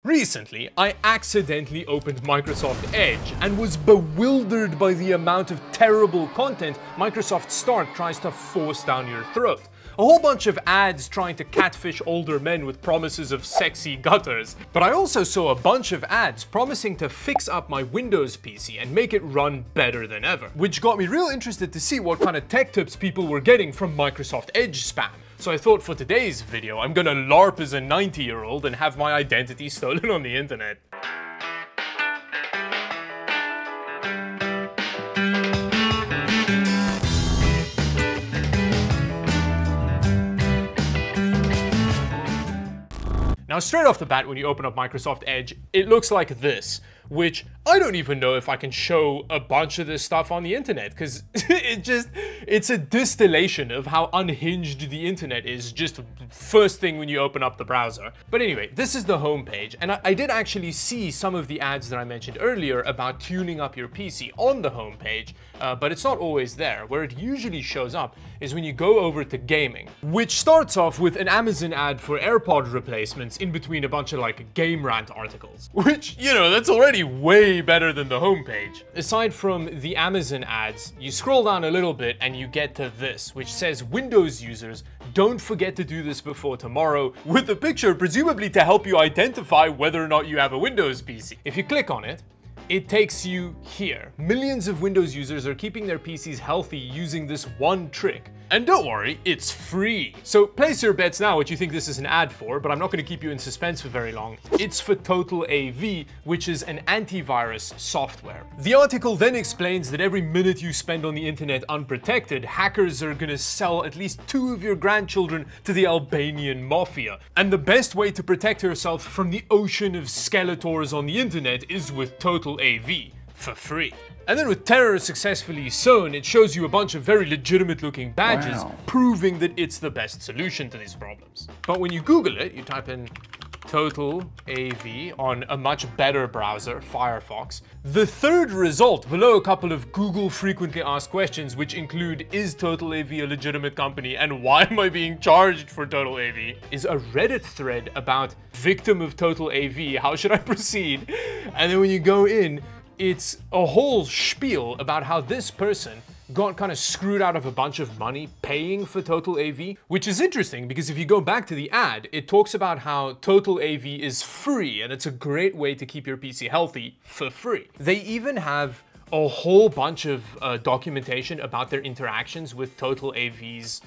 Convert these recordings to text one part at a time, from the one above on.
Recently, I accidentally opened Microsoft Edge and was bewildered by the amount of terrible content Microsoft Start tries to force down your throat. A whole bunch of ads trying to catfish older men with promises of sexy gutters. But I also saw a bunch of ads promising to fix up my Windows PC and make it run better than ever, which got me real interested to see what kind of tech tips people were getting from Microsoft Edge spam. So I thought for today's video, I'm gonna LARP as a 90-year-old and have my identity stolen on the internet. Now, straight off the bat, when you open up Microsoft Edge, it looks like this, which I don't even know if I can show a bunch of this stuff on the internet, because it's a distillation of how unhinged the internet is just first thing when you open up the browser. But anyway, this is the home page, and I did actually see some of the ads that I mentioned earlier about tuning up your PC on the home page, but it's not always there. Where it usually shows up is when you go over to gaming, which starts off with an Amazon ad for AirPod replacements in between a bunch of like Game Rant articles, which, you know, that's already way better than the homepage. Aside from the Amazon ads, you scroll down a little bit and you get to this, which says Windows users, don't forget to do this before tomorrow, with a picture presumably to help you identify whether or not you have a Windows PC. If you click on it, it takes you here. Millions of Windows users are keeping their PCs healthy using this one trick. And don't worry, it's free. So place your bets now what you think this is an ad for, but I'm not going to keep you in suspense for very long. It's for Total AV, which is an antivirus software. The article then explains that every minute you spend on the internet unprotected, hackers are going to sell at least 2 of your grandchildren to the Albanian mafia. And the best way to protect yourself from the ocean of Skeletors on the internet is with Total AV, for free. And then with terror successfully sown, it shows you a bunch of very legitimate looking badges, proving that it's the best solution to these problems. But when you Google it, you type in Total AV on a much better browser, Firefox. The third result below a couple of Google frequently asked questions, which include, is Total AV a legitimate company and why am I being charged for Total AV, is a Reddit thread about victim of Total AV, how should I proceed? And then when you go in, it's a whole spiel about how this person got kind of screwed out of a bunch of money paying for Total AV, which is interesting because if you go back to the ad, it talks about how Total AV is free and it's a great way to keep your PC healthy for free. They even have a whole bunch of documentation about their interactions with Total AV's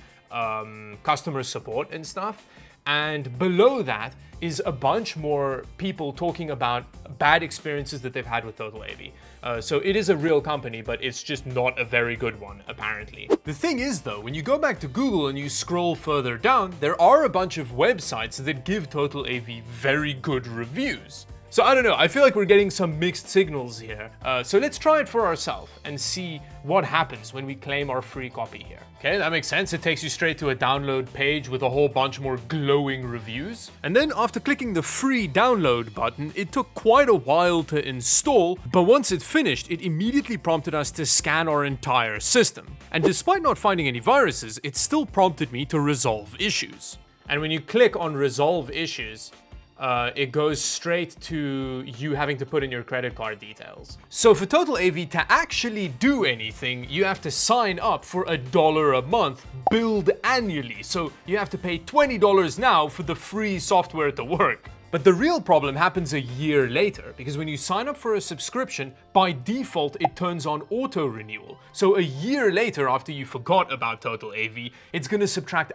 customer support and stuff. And below that is a bunch more people talking about bad experiences that they've had with Total AV. So it is a real company, but it's just not a very good one, apparently. The thing is, though, when you go back to Google and you scroll further down, there are a bunch of websites that give Total AV very good reviews. So I don't know, I feel like we're getting some mixed signals here. So let's try it for ourselves and see what happens when we claim our free copy here. Okay, that makes sense. It takes you straight to a download page with a whole bunch more glowing reviews. And then after clicking the free download button, it took quite a while to install, but once it finished, it immediately prompted us to scan our entire system. And despite not finding any viruses, it still prompted me to resolve issues. And when you click on resolve issues, it goes straight to you having to put in your credit card details. So for Total AV to actually do anything, you have to sign up for $1 a month, billed annually. So you have to pay $20 now for the free software to work. But the real problem happens a year later, because when you sign up for a subscription, by default, it turns on auto renewal. So a year later, after you forgot about Total AV, it's gonna subtract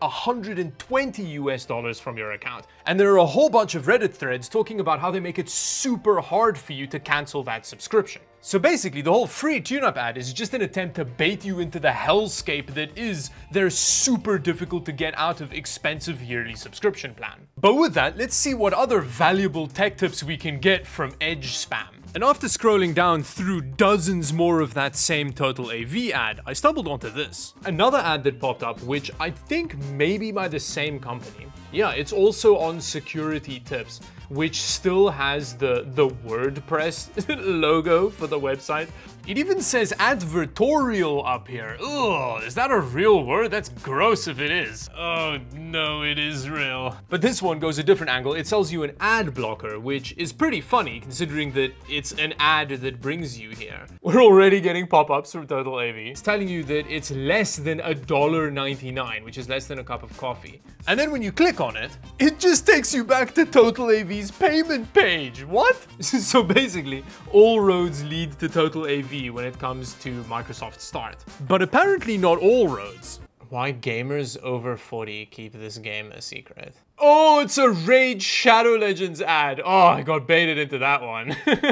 $120 from your account. And there are a whole bunch of Reddit threads talking about how they make it super hard for you to cancel that subscription. So basically, the whole free tune-up ad is just an attempt to bait you into the hellscape that is their super difficult to get out of expensive yearly subscription plan. But with that, let's see what other valuable tech tips we can get from Edge spam. And after scrolling down through dozens more of that same Total AV ad, I stumbled onto this. Another ad that popped up, which I think may be by the same company. Yeah, it's also on security tips, which still has the WordPress logo for the website. It even says advertorial up here. Ugh, is that a real word? That's gross if it is. Oh no, it is real. But this one goes a different angle. It sells you an ad blocker, which is pretty funny considering that it's an ad that brings you here. We're already getting pop-ups from Total AV. It's telling you that it's less than $1.99, which is less than a cup of coffee. And then when you click on it, it just takes you back to Total AV's payment page. What? So basically, all roads lead to Total AV when it comes to Microsoft Start. But apparently not all roads. Why gamers over 40 keep this game a secret? Oh, it's a Rage Shadow Legends ad. Oh, I got baited into that one.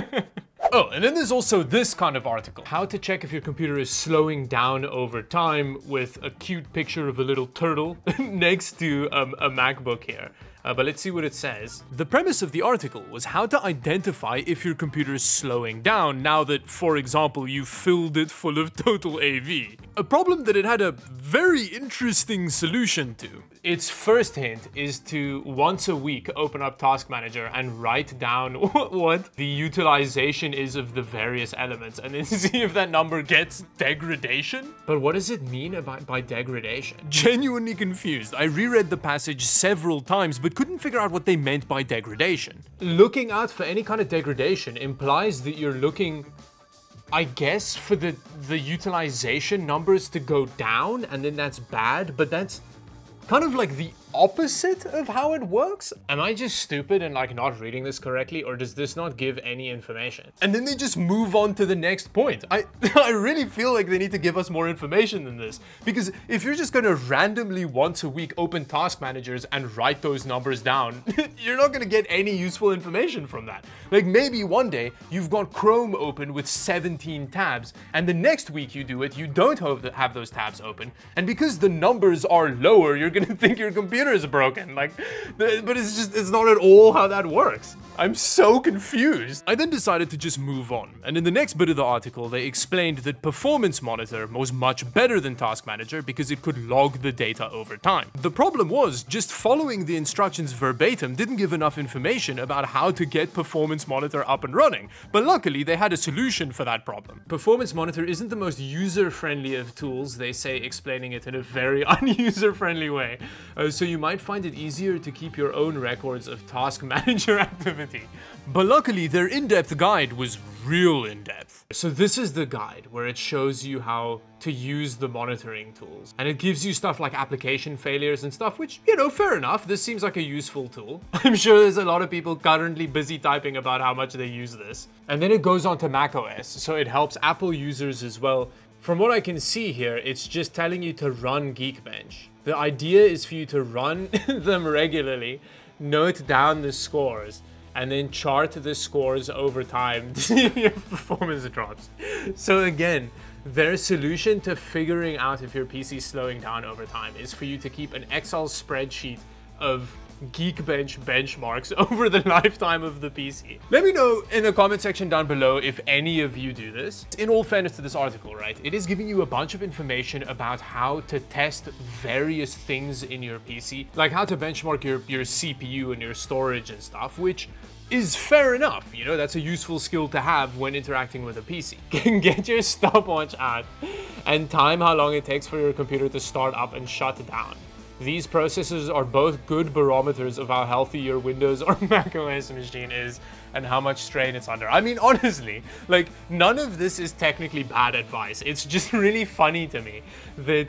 Oh, and then there's also this kind of article. How to check if your computer is slowing down over time, with a cute picture of a little turtle next to a MacBook here. But let's see what it says. The premise of the article was how to identify if your computer is slowing down now that, for example, you filled it full of Total AV. A problem that it had a very interesting solution to. Its first hint is to once a week open up Task Manager and write down what the utilization is of the various elements and then see if that number gets degradation. But what does it mean by degradation? Genuinely confused. I reread the passage several times but couldn't figure out what they meant by degradation. Looking out for any kind of degradation implies that you're looking, I guess, for the utilization numbers to go down, and then that's bad, but that's kind of like the opposite of how it works. Am I just stupid and like not reading this correctly, or does this not give any information? And then they just move on to the next point. I really feel like they need to give us more information than this, because if you're just gonna randomly once a week open task managers and write those numbers down, you're not gonna get any useful information from that. Like maybe one day you've got Chrome open with 17 tabs, and the next week you do it, you don't have those tabs open, and because the numbers are lower, you're gonna think your computer is broken. Like, but it's not at all how that works. I'm so confused. I then decided to just move on, and in the next bit of the article they explained that Performance Monitor was much better than Task Manager because it could log the data over time. The problem was just following the instructions verbatim didn't give enough information about how to get Performance Monitor up and running, but luckily they had a solution for that problem. Performance Monitor isn't the most user-friendly of tools, they say, explaining it in a very unuser-friendly way. So you might find it easier to keep your own records of Task Manager activity. But luckily, their in-depth guide was real in-depth. So this is the guide where it shows you how to use the monitoring tools. And it gives you stuff like application failures and stuff, which, you know, fair enough. This seems like a useful tool. I'm sure there's a lot of people currently busy typing about how much they use this. And then it goes on to macOS, so it helps Apple users as well. From what I can see here, it's just telling you to run Geekbench. The idea is for you to run them regularly, note down the scores, and then chart the scores over time to see if your performance drops. So again, their solution to figuring out if your PC is slowing down over time is for you to keep an Excel spreadsheet of Geekbench benchmarks over the lifetime of the PC. Let me know in the comment section down below if any of you do this. In all fairness to this article, right, it is giving you a bunch of information about how to test various things in your PC, like how to benchmark your CPU and your storage and stuff, which is fair enough. You know, that's a useful skill to have when interacting with a PC. Get your stopwatch out and time how long it takes for your computer to start up and shut down. These processes are both good barometers of how healthy your Windows or macOS machine is and how much strain it's under. I mean, honestly, like, none of this is technically bad advice. It's just really funny to me that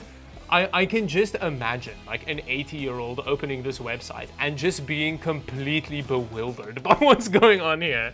I can just imagine like an 80-year-old opening this website and just being completely bewildered by what's going on here.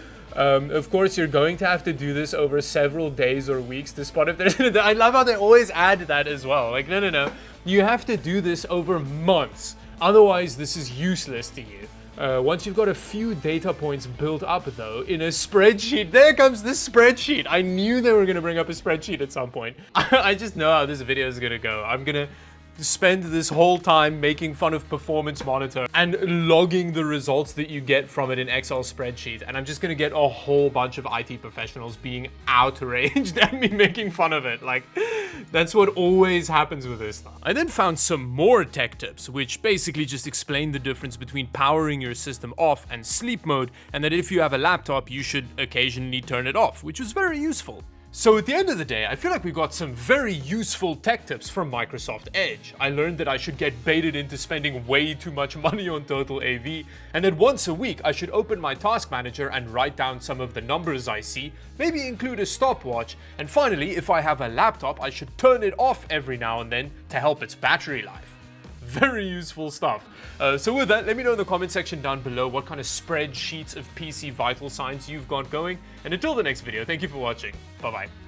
Of course, you're going to have to do this over several days or weeks to spot if there's... I love how they always add that as well. Like, no. You have to do this over months. Otherwise, this is useless to you. Once you've got a few data points built up, though, in a spreadsheet... There comes this spreadsheet! I knew they were going to bring up a spreadsheet at some point. I just know how this video is going to go. I'm going to spend this whole time making fun of Performance Monitor and logging the results that you get from it in Excel spreadsheet. And I'm just gonna get a whole bunch of IT professionals being outraged at me making fun of it. Like, that's what always happens with this stuff. I then found some more tech tips, which basically just explain the difference between powering your system off and sleep mode, and that if you have a laptop, you should occasionally turn it off, which was very useful. So at the end of the day, I feel like we got some very useful tech tips from Microsoft Edge. I learned that I should get baited into spending way too much money on Total AV, and that once a week I should open my task manager and write down some of the numbers I see, maybe include a stopwatch, and finally, if I have a laptop, I should turn it off every now and then to help its battery life. Very useful stuff. So with that, let me know in the comment section down below what kind of spreadsheets of PC vital signs you've got going. And until the next video, thank you for watching. Bye-bye.